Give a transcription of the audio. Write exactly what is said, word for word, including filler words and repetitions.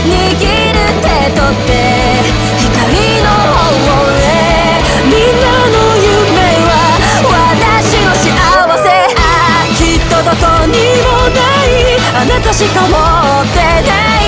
握る手取って光の方へ。みんなの夢は私の幸せ。ああきっとどこにもないあなたしか持ってない